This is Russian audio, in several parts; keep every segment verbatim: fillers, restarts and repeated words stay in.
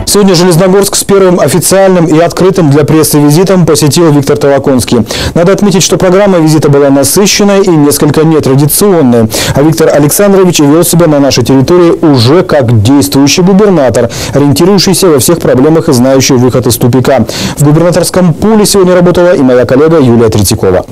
Сегодня Железногорск с первым официальным и открытым для прессы визитом посетил Виктор Толоконский. Надо отметить, что программа визита была насыщенной и несколько нетрадиционной. А Виктор Александрович вел себя на нашей территории уже как действующий губернатор, ориентирующийся во всех проблемах и знающий выход из тупика. В губернаторском пуле сегодня работала и моя коллега Юлия Третьякова.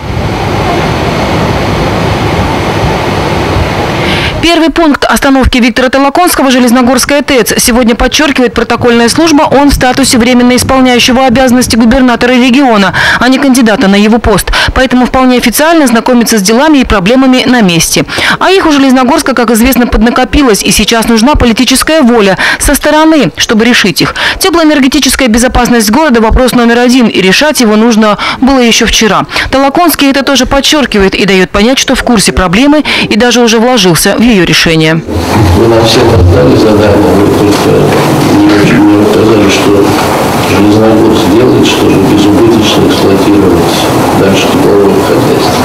Первый пункт остановки Виктора Толоконского – Железногорская ТЭЦ. Сегодня подчеркивает протокольная служба, он в статусе временно исполняющего обязанности губернатора региона, а не кандидата на его пост. Поэтому вполне официально знакомиться с делами и проблемами на месте. А их у Железногорска, как известно, поднакопилось, и сейчас нужна политическая воля со стороны, чтобы решить их. Теплоэнергетическая безопасность города – вопрос номер один, и решать его нужно было еще вчера. Толоконский это тоже подчеркивает и дает понять, что в курсе проблемы и даже уже вложился в ее решение. Вы нам всем отдали задание, вы только не очень мне рассказали, что Железногорск делает, чтобы безубыточно эксплуатировать дальше тепловое хозяйство.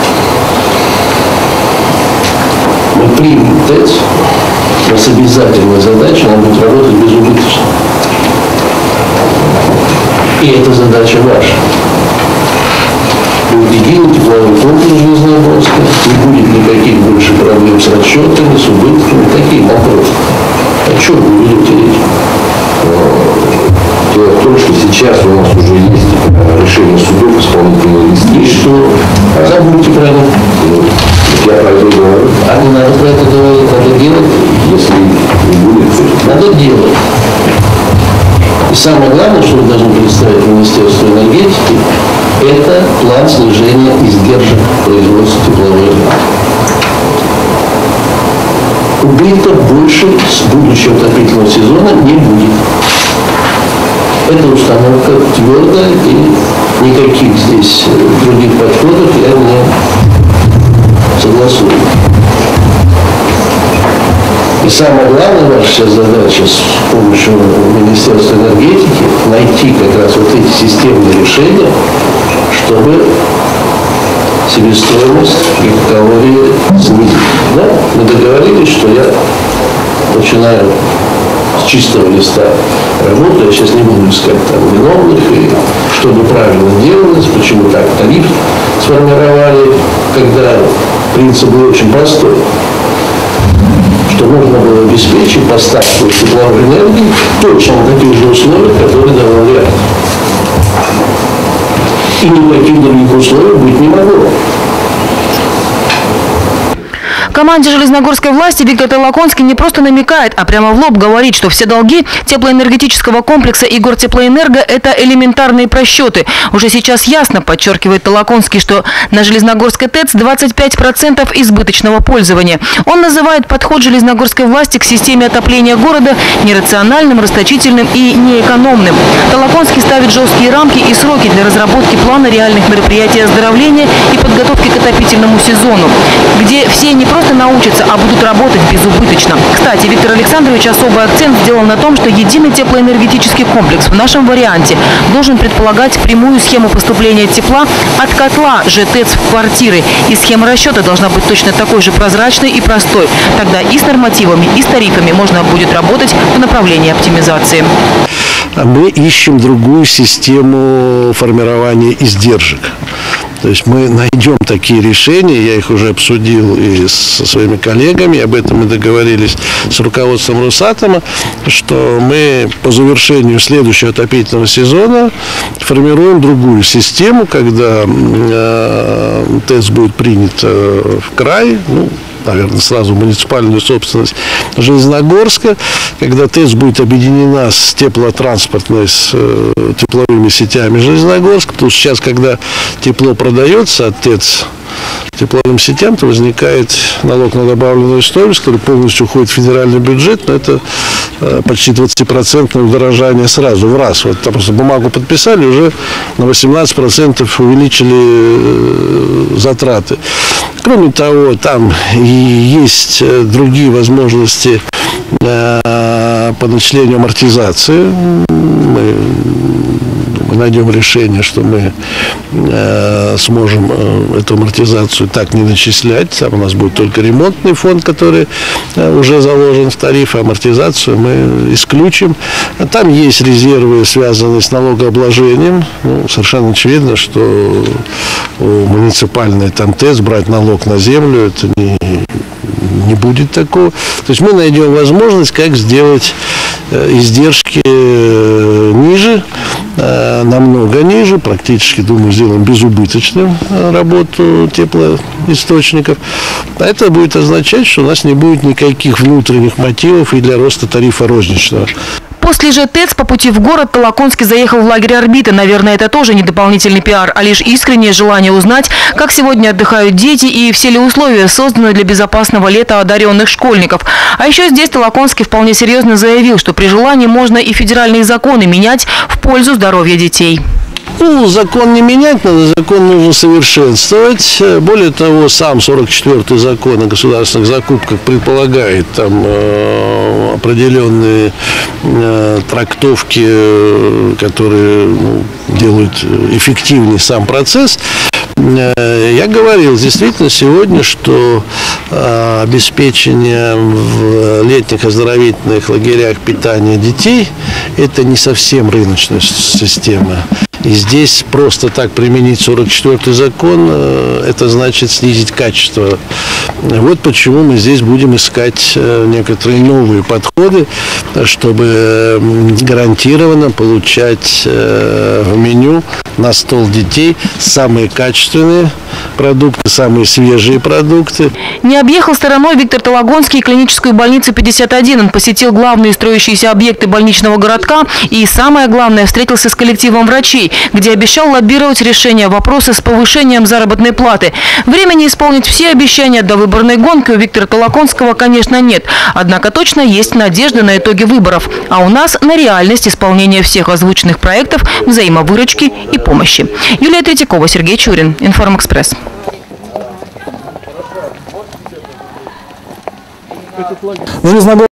Мы примем ТЭЦ, у нас обязательная задача, нам будет работать безубыточно. И эта задача ваша. Единый тепловой комплекс Железногорска, не будет никаких больше проблем с расчетами, с убытками, такие вопросы. О чем вы ведете речь? Дело в том, что сейчас у нас уже есть решение судов исполнительной листы. И что? Забудьте про это. Ну, я про это говорю. А не надо про это говорить, надо делать. Если не будет, то надо делать. И самое главное, что вы должны представить Министерству энергетики, это план снижения издержек производства тепловой энергии. Убытков больше с будущего отопительного сезона не будет. Это установка твердая, и никаких здесь других подходов я не согласую. И самая главная ваша сейчас задача с помощью Министерства энергетики найти как раз вот эти системные решения, чтобы себестоимость и таковые снизить. Да? Мы договорились, что я начинаю с чистого листа работу, я сейчас не буду искать там виновных, и чтобы правильно делалось, почему так тариф сформировали, когда принцип был очень простой, что нужно было обеспечить поставку тепловой энергии точно в таких же условиях, которые давал реактор. И никаких других условий быть не могло. Команде железногорской власти Виктор Толоконский не просто намекает, а прямо в лоб говорит, что все долги теплоэнергетического комплекса и Гортеплоэнерго – это элементарные просчеты. Уже сейчас ясно, подчеркивает Толоконский, что на Железногорской ТЭЦ двадцать пять процентов избыточного пользования. Он называет подход железногорской власти к системе отопления города нерациональным, расточительным и неэкономным. Толоконский ставит жесткие рамки и сроки для разработки плана реальных мероприятий оздоровления и подготовки к отопительному сезону, где все не просто научатся, а будут работать безубыточно. Кстати, Виктор Александрович особый акцент сделал на том, что единый теплоэнергетический комплекс в нашем варианте должен предполагать прямую схему поступления тепла от котла ЖТЭЦ в квартиры. И схема расчета должна быть точно такой же прозрачной и простой. Тогда и с нормативами, и с тарифами можно будет работать в направлении оптимизации. Мы ищем другую систему формирования издержек. То есть мы найдем такие решения, я их уже обсудил и со своими коллегами, об этом мы договорились с руководством Росатома, что мы по завершению следующего отопительного сезона формируем другую систему, когда э, ТЭЦ будет принят э, в край, ну, наверное, сразу муниципальную собственность Железногорска, когда ТЭЦ будет объединена с теплотранспортной, с э, тепловыми сетями Железногорска, потому что сейчас, когда тепло продается от ТЭЦ тепловым сетям, то возникает налог на добавленную стоимость, который полностью уходит в федеральный бюджет, но это э, почти двадцатипроцентное удорожание сразу, в раз. Вот там просто бумагу подписали, уже на восемнадцать процентов увеличили э, затраты. Кроме того, там и есть другие возможности э, по начислению амортизации. Мы мы найдем решение, что мы э, сможем э, эту амортизацию так не начислять. Там у нас будет только ремонтный фонд, который э, уже заложен в тариф, а амортизацию мы исключим. А там есть резервы, связанные с налогообложением. Ну, совершенно очевидно, что у муниципальной там ТЭЦ брать налог на землю, это не, не будет такого. То есть мы найдем возможность, как сделать э, издержки э, ниже, э, намного ниже, практически, думаю, сделаем безубыточным э, работу теплоисточников. А это будет означать, что у нас не будет никаких внутренних мотивов и для роста тарифа розничного. После же ТЭЦ по пути в город Толоконский заехал в лагерь «Орбита». Наверное, это тоже не дополнительный пиар, а лишь искреннее желание узнать, как сегодня отдыхают дети и все ли условия созданы для безопасного лета одаренных школьников. А еще здесь Толоконский вполне серьезно заявил, что при желании можно и федеральные законы менять в пользу здоровья детей. Ну, закон не менять надо, закон нужно совершенствовать. Более того, сам сорок четвёртый закон о государственных закупках предполагает там э, определенные э, трактовки, э, которые ну, делают эффективнее сам процесс. Я говорил действительно сегодня, что э, обеспечение в летних оздоровительных лагерях питания детей – это не совсем рыночная система. И здесь просто так применить сорок четвёртый закон, э, это значит снизить качество. Вот почему мы здесь будем искать э, некоторые новые подходы, чтобы гарантированно получать э, в меню на стол детей самые качественные продукты, самые свежие продукты. Не объехал стороной Виктор Толоконский клиническую больницу пятьдесят один. Он посетил главные строящиеся объекты больничного городка и, самое главное, встретился с коллективом врачей, где обещал лоббировать решение вопроса с повышением заработной платы. Времени исполнить все обещания до выборной гонки у Виктора Толоконского, конечно, нет. Однако точно есть надежда на итоги выборов. А у нас на реальность исполнения всех озвученных проектов взаимовыручки и помощи. Юлия Третьякова, Сергей Чурин. Информэкспресс. Железногорск